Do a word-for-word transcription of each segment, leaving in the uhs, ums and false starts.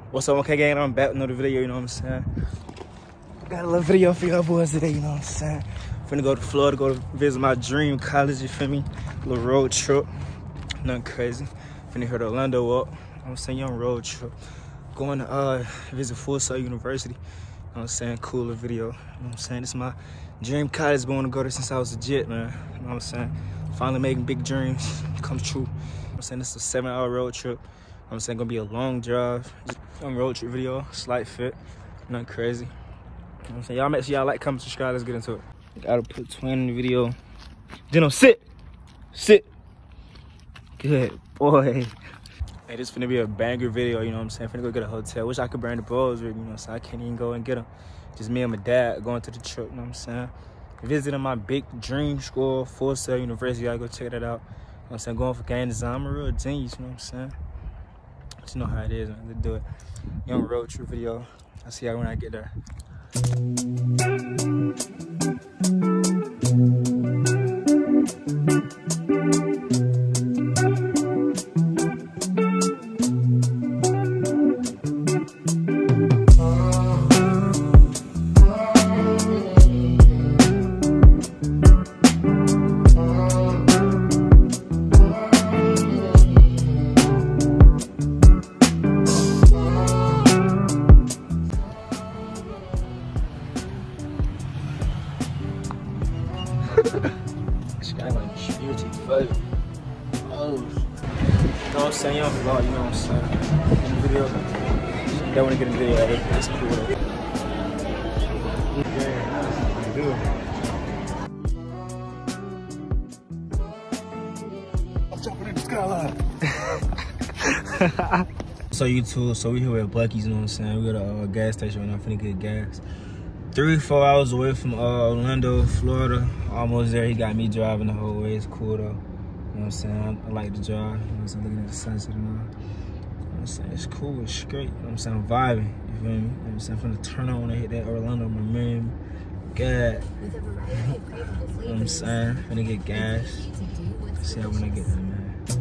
What's up, okay gang? I'm back with another video, you know what I'm saying? Got a little video for y'all boys today, you know what I'm saying? Finna go to Florida, go to visit my dream college, you feel me? A little road trip, nothing crazy. Finna hit Orlando up, you know what I'm saying? Young road trip. Going to uh, visit Full Sail University, you know what I'm saying? Cooler video, you know what I'm saying? This is my dream college, been wanting to go there since I was legit, man. You know what I'm saying? Finally making big dreams come true. You know what I'm saying? This is a seven hour road trip. I'm saying gonna be a long drive, young road trip video, slight fit, nothing crazy. You know what I'm saying? Y'all make sure y'all like, comment, subscribe, let's get into it. Gotta put twin in the video. Geno, sit, sit. Good boy. Hey, this finna be a banger video, you know what I'm saying? Finna go get a hotel. Wish I could bring the boys with me, you know, so I can't even go and get them. Just me and my dad going to the trip, you know what I'm saying? Visiting my big dream school, Full Sail University. Y'all go check that out. You know what I'm saying? Going for game design. I'm a real genius, you know what I'm saying? You know how it is, man. Let's do it. Young road trip video. I'll see y'all when I get there. Oh, you know what I'm saying? Young vlog, you know what I'm saying? In the video, don't want to get a video of it. It's cool though. I'm jumping in the skyline. So YouTube, so we here at Buc-ee's, you know what I'm saying? We got a uh, gas station right now, finna get gas. Three, four hours away from uh, Orlando, Florida. Almost there. He got me driving the whole way. It's cool though. You know what I'm saying? I, I like to drive. You know what I'm saying? Looking at the sunset and all. You know what I'm saying? It's cool. It's straight. You know what I'm saying? I'm vibing. You feel me? You know what I'm saying? I'm finna turn on when I hit that Orlando, my man. God. You know what I'm saying? Finna get gas. See how when I get there, man.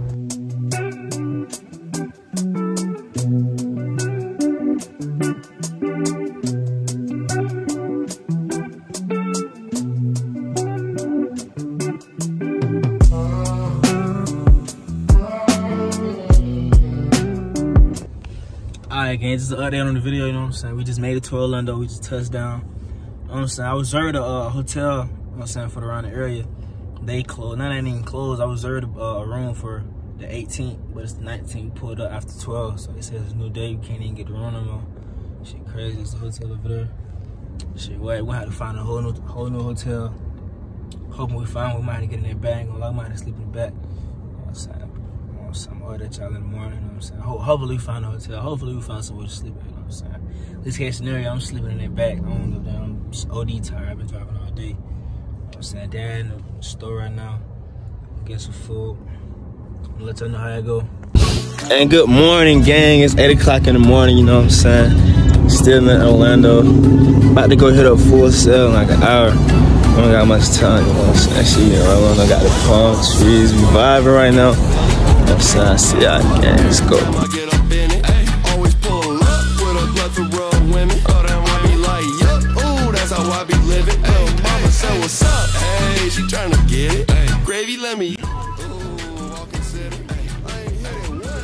Alright gang, just an update on the video, you know what I'm saying? We just made it to Orlando, we just touched down. You know what I'm saying? I reserved a uh, hotel, you know what I'm saying, for the around the area. They closed, not even closed. I reserved uh, a room for the eighteenth, but it's the nineteenth. We pulled up after twelve, so it says it's a new day, you can't even get the room no more. Shit crazy, it's a hotel over there. Shit, wait, we'll have to find a whole new, whole new hotel. Hoping we find one, we might have to get in that bag, or I might have to sleep in the back. You know what I'm saying? I'm gonna order that y'all in the morning, you know what I'm saying? Ho hopefully we find a hotel. Hopefully we find somewhere to sleep at, you know what I'm saying? This case scenario, I'm sleeping in that back. I don't know, I'm just O D tired. I've been driving all day. You know what I'm saying? Dad in the store right now. Get some food. I'll let y'all know how I go. And good morning, gang. It's eight o'clock in the morning, you know what I'm saying? Still in Orlando. About to go hit up Full Sail in like an hour. I don't got much time, you know what I'm saying? Shit, you know, I got the palm trees. We vibing right now. That's how I see y'all again. Let's go. Always pull up with a plethora of women. Oh, that why be like, yup, ooh, that's how I be living. Hey, mama said, what's up? Hey, she tryna get it. Hey, gravy, let me. Ooh, I'll consider. Hey, I ain't heading what?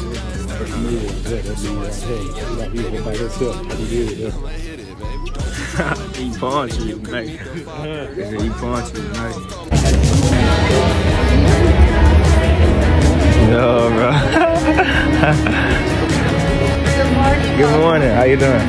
He pawn trees tonight. He pawn trees tonight. No, bro. Good morning. Good morning. How you doing?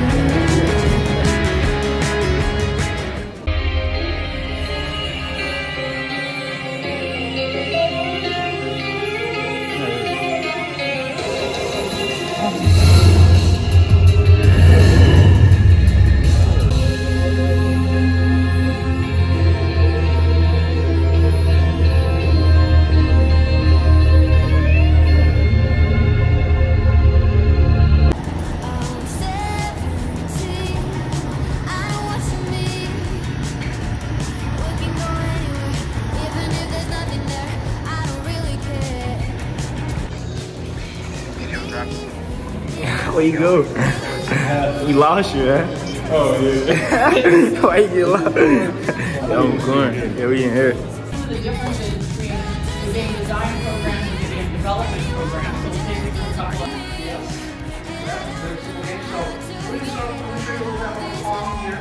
Where you go? We lost you, man. Oh, yeah. Why you get lost? Yo, I'm going. Yeah, we in here. The differences between the game design program and the game development program. So we'll take it from top level. Yes. So we're just going to show you that one here.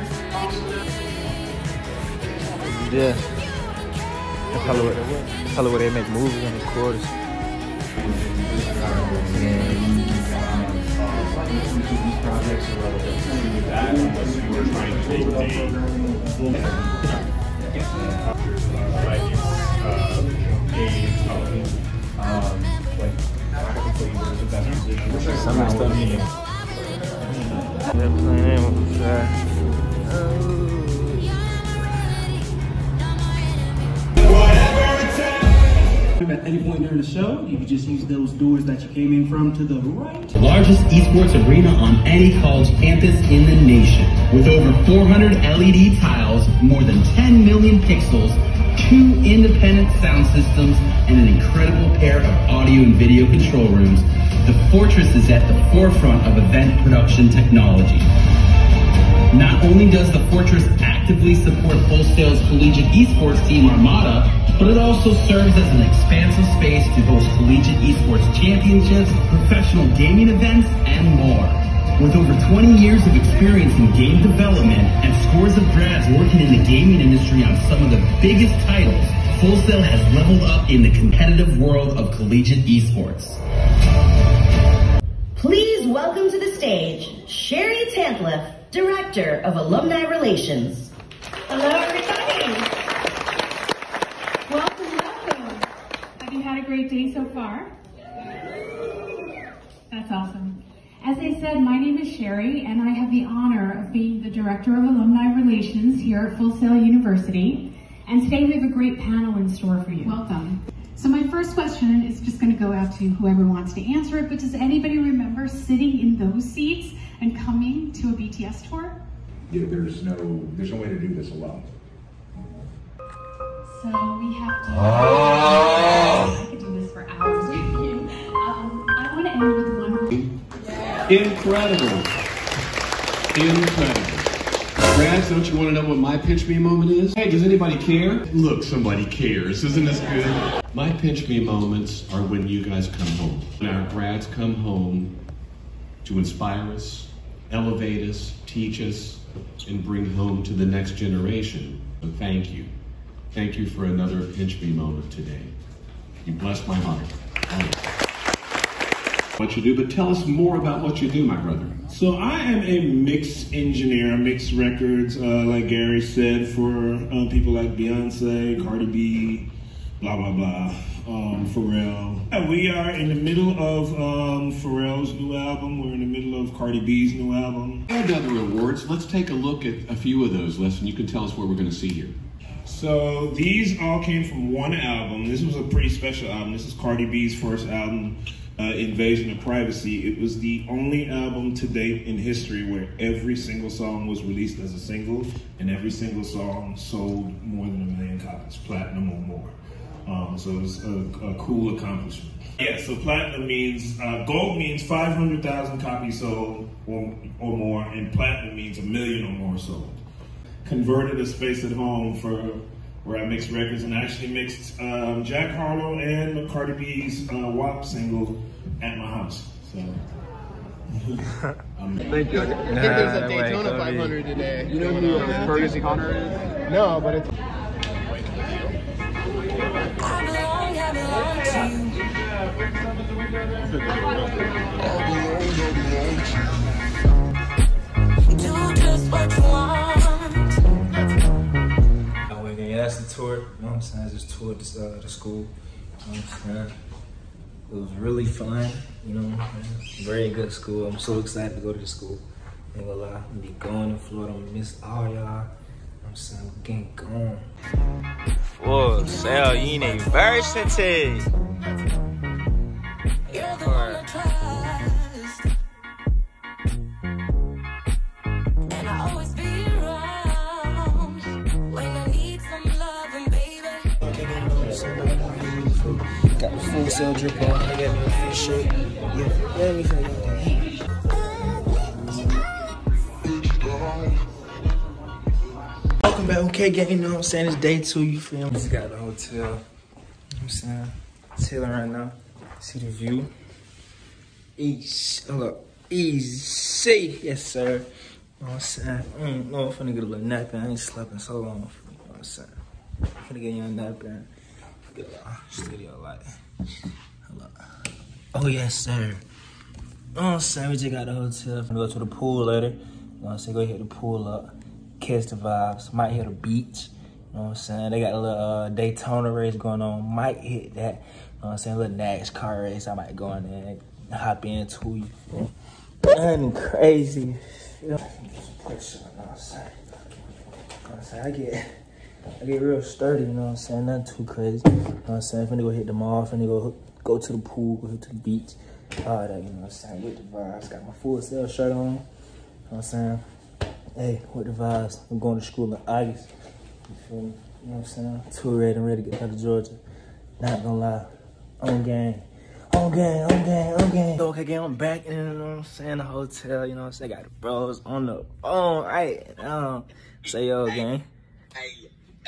Yeah. That's Hollywood. That's Hollywood. They make movies in the quarters. Projects are relevant to that unless you were trying to make a like uh, a um, like the best position. Some of the stuff. They're playing with that. At any point during the show, you can just use those doors that you came in from to the right. Largest esports arena on any college campus in the nation. With over four hundred L E D tiles, more than ten million pixels, two independent sound systems, and an incredible pair of audio and video control rooms, the Fortress is at the forefront of event production technology. Not only does the Fortress actively support Full Sail's collegiate esports team Armada, but it also serves as an expansive space to host collegiate esports championships, professional gaming events, and more. With over twenty years of experience in game development and scores of grads working in the gaming industry on some of the biggest titles, Full Sail has leveled up in the competitive world of collegiate esports. Please welcome to the stage, Sherry Tantliff, Director of Alumni Relations. Hello, everybody. Welcome, welcome. Have you had a great day so far? That's awesome. As I said, my name is Sherry, and I have the honor of being the Director of Alumni Relations here at Full Sail University. And today we have a great panel in store for you. Welcome. So my first question is just going to go out to whoever wants to answer it, but does anybody remember sitting in those seats and coming to a B T S tour? Yeah, there's no, there's no way to do this alone. So we have to, oh. I could do this for hours with you. Um, I want to end with one. Incredible. Incredible. Grads, don't you want to know what my pinch me moment is? Hey, does anybody care? Look, somebody cares. Isn't this good? My pinch me moments are when you guys come home. When our grads come home to inspire us, elevate us, teach us, and bring home to the next generation. So thank you. Thank you for another pinch me moment today. You blessed my heart. What you do, but tell us more about what you do, my brother. So I am a mix engineer. I mix records, uh, like Gary said, for uh, people like Beyonce, Cardi B, blah, blah, blah, um, Pharrell. Uh, we are in the middle of um, Pharrell's new album. We're in the middle of Cardi B's new album. And other awards. Let's take a look at a few of those, Les, and you can tell us what we're going to see here. So these all came from one album. This was a pretty special album. This is Cardi B's first album, uh, Invasion of Privacy. It was the only album to date in history where every single song was released as a single, and every single song sold more than a million copies, platinum or more. Um, so it was a, a cool accomplishment. Yeah, so platinum means, uh, gold means five hundred thousand copies sold or, or more, and platinum means a million or more sold. Converted a space at home for where I mixed records, and actually mixed um, Jack Harlow and Cardi B's uh, W A P single at my house. So. um, Thank you. I think there's a Daytona five hundred today. You know who uh, Fergus Connor is? No, but it's. Do just what you want. Yeah, that's the tour. You know what I'm saying? I just toured this, uh, the school. You know what I'm saying? It was really fun. You know, man. Very good school. I'm so excited to go to the school. Ain't gonna lie, I'm gonna be going to Florida. I'm gonna miss all y'all. You know what I'm saying? I'm getting gone. Full Sail University. You're the one I trust, and I always be around when I need some loving, baby. Got the Full Sail drip on. I got me a free shirt. Yeah, let me feel like Welcome back, okay, gang, you know what I'm saying? It's day two, you feel me? Just got the hotel, you know what I'm saying? Chilling right now. See the view. Easy, hold up. Easy, yes, sir. You know what I'm saying? Mm, no, I'm finna get a little nap in. I ain't slept in so long. You know what I'm saying? I'm finna get you a nap in. Get a little studio light. Hold up. Oh, yes, sir. You know what I'm saying? We just got the hotel. Finna go to the pool later. You know what I'm saying? Go hit the pool up. Catch the vibes. Might hit a beach. You know what I'm saying? They got a little uh, Daytona race going on. Might hit that. You know what I'm saying? A little NASCAR race. I might go in there and hop into you. Nothing crazy. You know what I'm saying? You know what I'm saying? I get, I get real sturdy. You know what I'm saying? Nothing too crazy. You know what I'm saying? Finna go hit the mall. Finna go go to the pool. Go to the beach. All that. You know what I'm saying? With the vibes. Got my Full Sail shirt on. You know what I'm saying? Hey, with the vibes. I'm going to school in August. You feel me? You know what I'm saying? Too ready and ready to get out of Georgia. Not gonna lie. On game. On game, on game, on game. Okay, gang, I'm back in, you know what I'm saying, the hotel, you know what I'm saying? Got the bros on the phone right now. Say yo, gang. Hey,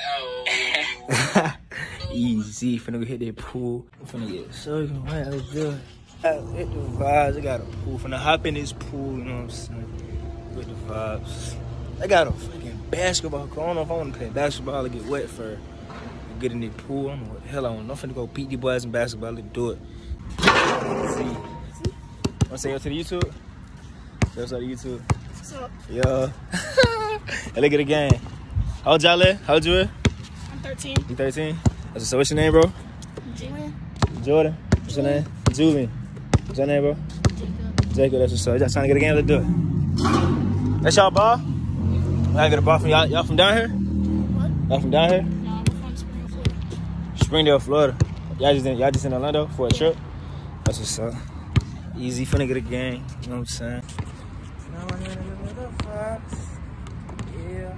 yo. Easy, finna go hit that pool. I'm finna get so you can wait, let's do it. Hit the vibes, I got a pool. Finna hop in this pool, you know what I'm saying? With the vibes. I got a freaking basketball court. I don't know if I wanna play basketball or get wet for get in the pool. I don't know what the hell I want. I'm finna go beat these boys in basketball, let's do it. See. Wanna say yo to the YouTube? Say what's up to YouTube. What's up? Yo. Hey, look at the game. How old y'all live? How old you is? I'm thirteen. You thirteen? So what's your name, bro? Julian. Jordan. What's your name? Julian. What's your name, bro? Jacob. Jacob, that's what's up. Y'all trying to get a game? Let's do it. That's y'all ball? I get a ball from y'all. Y'all from down here? What? Y'all from down here? No, I'm from Springdale, Florida. Springdale, Florida. Y'all just in, y'all just in Orlando for a trip? That's what's up. Easy, finna get a game. You know what I'm saying? Now I'm gonna get the vibes. Yeah.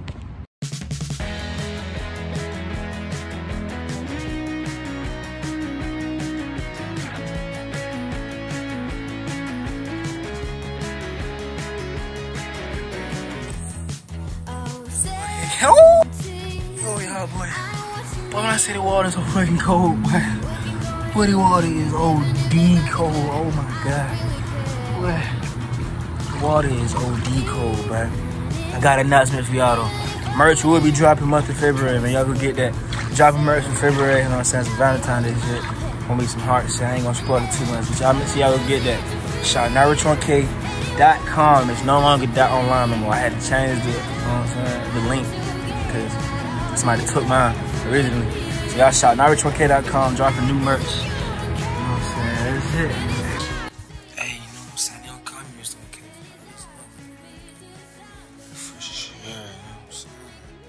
Oh, yeah, boy. Boy, when I say the water's so fucking cold, boy. Boy, the water is O D cold. Oh my god. Boy, the water is O D cold, bro. I got an announcement for y'all though. Merch will be dropping month of February, man. Y'all go get that. Dropping merch in February, you know what I'm saying? It's Valentine's Day shit. Gonna be some heart shit. I ain't gonna spoil it too much. But y'all make sure y'all go get that. shout out rich one k dot com. It's no longer dot online no more. I had to change the, you know what I'm saying, the link because somebody took mine originally. So y'all shout out rich one k dot com, dropping new merch. You know what I'm saying? That's it. Hey, you know what I'm saying? They don't call me Mister one K. For sure, you know what I'm saying?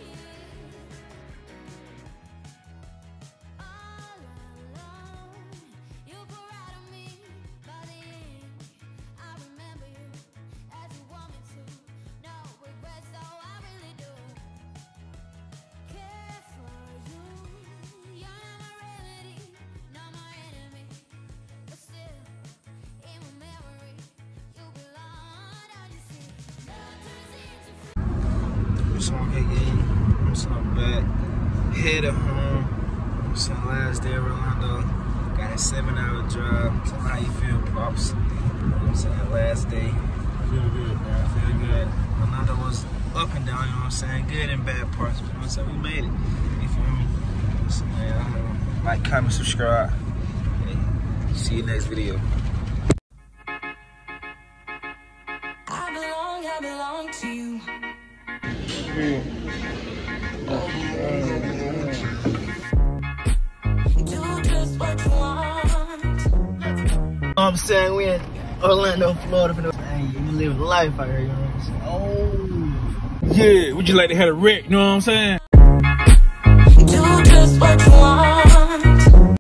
So I'm I'm so back, headed home. I'm saying last day of Orlando. Got a seven hour drive. So how you feel, props? I'm saying last day. Feel good, man. I feel good. Orlando was up and down, you know what I'm saying? Good and bad parts, but you know what I'm saying? We made it. You feel me? So, man, I know. Like, comment, subscribe. Hey, see you next video. I belong, I belong to you. Do just what you want. You know what I'm saying? We in Orlando, Florida. For the, hey, you live life out here, you know what I'm saying? Oh. Yeah, would you like to have a wreck, you know what I'm saying? Do just what you want.